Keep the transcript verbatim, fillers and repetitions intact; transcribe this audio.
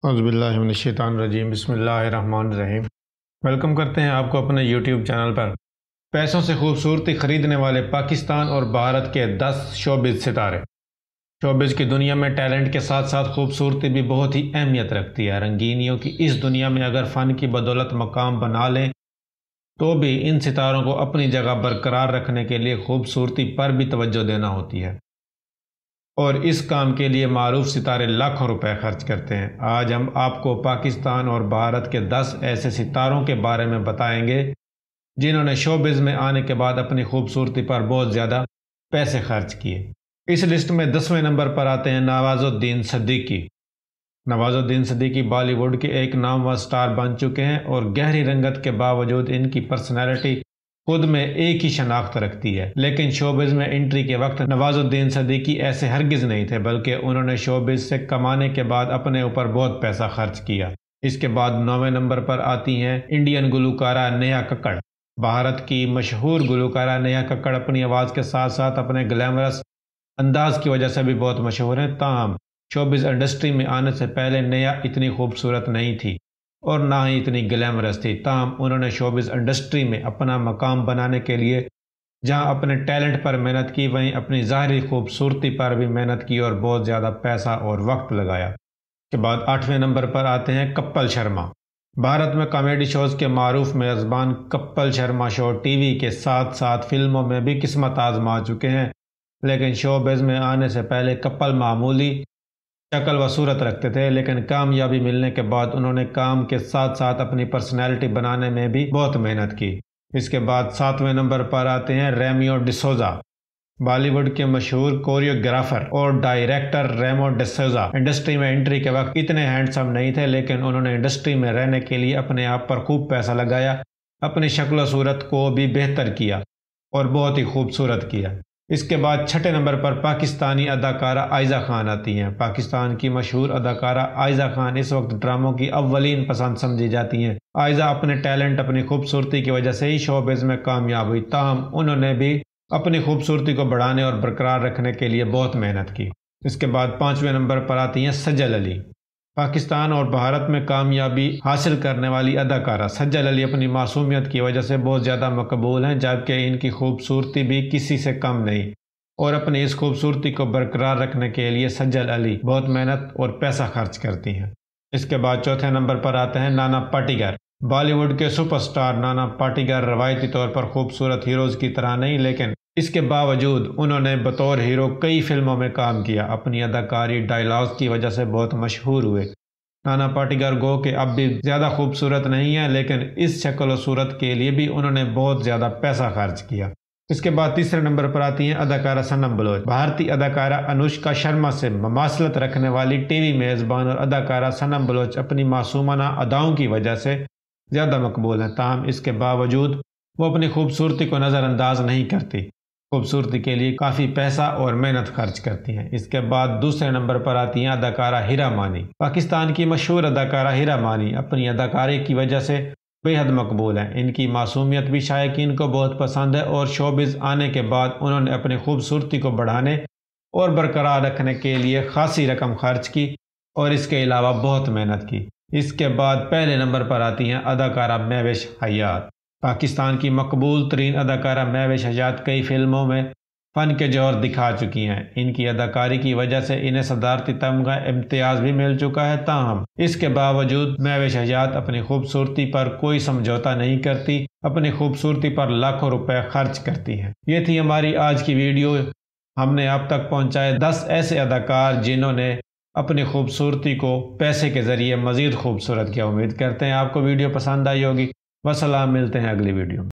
اعوذ باللہ من الشیطان الرجیم، بسم اللہ الرحمن الرحیم۔ ویلکم کرتے ہیں آپ کو اپنے یوٹیوب چینل پر۔ پیسوں سے خوبصورتی خریدنے والے پاکستان اور بھارت کے دس شوبز ستارے۔ شوبز کی دنیا میں ٹیلنٹ کے ساتھ ساتھ خوبصورتی بھی بہت ہی اہمیت رکھتی ہے۔ رنگینیوں کی اس دنیا میں اگر فن کی بدولت مقام بنا لیں تو بھی ان ستاروں کو اپنی جگہ برقرار رکھنے کے لیے خوبصورتی پر بھی توجہ دینا ہوتی ہے، اور اس کام کے لیے معروف ستارے لاکھوں روپے خرچ کرتے ہیں۔ آج ہم آپ کو پاکستان اور بھارت کے دس ایسے ستاروں کے بارے میں بتائیں گے جنہوں نے شوبز میں آنے کے بعد اپنی خوبصورتی پر بہت زیادہ پیسے خرچ کیے۔ اس لسٹ میں دسویں نمبر پر آتے ہیں نواز الدین صدیقی۔ نواز الدین صدیقی بالی ووڈ کے ایک نامور سٹار بن چکے ہیں، اور گہری رنگت کے باوجود ان کی پرسنالٹی خود میں ایک ہی شناخت رکھتی ہے۔ لیکن شوبز میں انٹری کے وقت نواز الدین صدیقی ایسے ہرگز نہیں تھے، بلکہ انہوں نے شوبز سے کمانے کے بعد اپنے اوپر بہت پیسہ خرچ کیا۔ اس کے بعد نویں نمبر پر آتی ہیں انڈین گلوکارہ نیہا ککڑ۔ بھارت کی مشہور گلوکارہ نیہا ککڑ اپنی آواز کے ساتھ ساتھ اپنے گلیمرس انداز کی وجہ سے بھی بہت مشہور ہیں۔ تاہم شوبز انڈسٹری میں آنے سے پہلے نیہا اتنی خوبصورت نہیں تھی اور نہ ہی اتنی گلیمرس تھی۔ تاہم انہوں نے شوبز انڈسٹری میں اپنا مقام بنانے کے لیے جہاں اپنے ٹیلنٹ پر محنت کی، وہیں اپنی ظاہری خوبصورتی پر بھی محنت کی اور بہت زیادہ پیسہ اور وقت لگایا۔ اس کے بعد آٹھویں نمبر پر آتے ہیں کپل شرما۔ بھارت میں کامیڈی شوز کے معروف میزبان Kapil Sharma show T V کے ساتھ ساتھ فلموں میں بھی قسمت آزما چکے ہیں، لیکن شوبز میں آنے سے پہلے کپل معمولی شکل و صورت رکھتے تھے، لیکن کامیابی ملنے کے بعد انہوں نے کام کے ساتھ ساتھ اپنی پرسنالٹی بنانے میں بھی بہت محنت کی۔ اس کے بعد ساتویں نمبر پر آتے ہیں ریمو ڈسوزا۔ بالی ووڈ کے مشہور کوریوگرافر اور ڈائریکٹر ریمو ڈسوزا انڈسٹری میں انٹری کے وقت اتنے ہینڈسم نہیں تھے، لیکن انہوں نے انڈسٹری میں رہنے کے لیے اپنے آپ پر خوب پیسہ لگایا، اپنی شکل و صورت کو بھی بہتر کیا اور بہت ہی خوبصورت کیا۔ اس کے بعد چھٹے نمبر پر پاکستانی اداکارہ آئزہ خان آتی ہیں۔ پاکستان کی مشہور اداکارہ آئزہ خان اس وقت ڈراموں کی اولین پسند سمجھی جاتی ہیں۔ آئزہ اپنے ٹیلنٹ، اپنی خوبصورتی کی وجہ سے ہی شوبز میں کامیاب ہوئی، تاہم انہوں نے بھی اپنی خوبصورتی کو بڑھانے اور برقرار رکھنے کے لیے بہت محنت کی۔ اس کے بعد پانچویں نمبر پر آتی ہیں سجل علی۔ پاکستان اور بھارت میں کامیابی حاصل کرنے والی اداکارہ سجل علی اپنی معصومیت کی وجہ سے بہت زیادہ مقبول ہیں، جبکہ ان کی خوبصورتی بھی کسی سے کم نہیں، اور اپنی اس خوبصورتی کو برقرار رکھنے کے لیے سجل علی بہت محنت اور پیسہ خرچ کرتی ہیں۔ اس کے بعد چوتھے نمبر پر آتے ہیں نانا پاٹیکر۔ بالی ووڈ کے سپر سٹار نانا پاٹیکر روایتی طور پر خوبصورت ہیروز کی طرح نہیں، لیکن اس کے باوجود انہوں نے بطور ہیرو کئی فلموں میں کام کیا۔ اپنی اداکاری ڈائلاگز کی وجہ سے بہت مشہور ہوئے۔ نانا پاٹیکر گو کہ اب بھی زیادہ خوبصورت نہیں ہے، لیکن اس شکل و صورت کے لیے بھی انہوں نے بہت زیادہ پیسہ خرچ کیا۔ اس کے بعد تیسرے نمبر پر آتی ہیں اداکارہ سنم بلوچ۔ بھارتی اداکارہ انوشکا شرما سے مماثلت رکھنے والی ٹی وی میزبان اور اداکارہ سنم بلوچ اپنی معصومانہ اداؤں کی وجہ سے زیادہ مقبول ہیں، تاہم اس کے باوجود وہ اپنی خوبصورتی کو نظر انداز نہیں کرتی، خوبصورتی کے لیے کافی پیسہ اور محنت خرچ کرتی ہیں۔ اس کے بعد دوسرے نمبر پر آتی ہیں اداکارہ ہیرا مانی۔ پاکستان کی مشہور اداکارہ ہیرا مانی اپنی اداکاری کی وجہ سے بے حد مقبول ہیں۔ ان کی معصومیت بھی شائقین کو بہت پسند ہے، اور شوبز آنے کے بعد انہوں نے اپنی خوبصورتی کو بڑھانے اور برقرار رکھنے کے لیے خاصی رقم خرچ کی، اور اس کے علاوہ بہت محنت کی۔ اس کے بعد پہلے نمبر پر آتی ہیں اداکارہ مہوش حیات۔ پاکستان کی مقبول ترین اداکارہ مہوش حیات کئی فلموں میں فن کے جوہر دکھا چکی ہیں۔ ان کی اداکاری کی وجہ سے انہیں صدارتی تمغہ امتیاز بھی مل چکا ہے، تاہم اس کے باوجود مہوش حیات اپنی خوبصورتی پر کوئی سمجھوتا نہیں کرتی، اپنی خوبصورتی پر لاکھوں روپے خرچ کرتی ہیں۔ یہ تھی ہماری آج کی ویڈیو۔ ہم نے آپ تک پہنچائے دس ایسے اداکار جنہوں نے اپنی خوبصورتی کو پیسے کے ذریعے مزید خوبصورت کیا۔ امید کرتے ہیں آپ کو ویڈیو پسند آئی ہوگی۔ وسلام، ملتے ہیں اگلی ویڈیو میں۔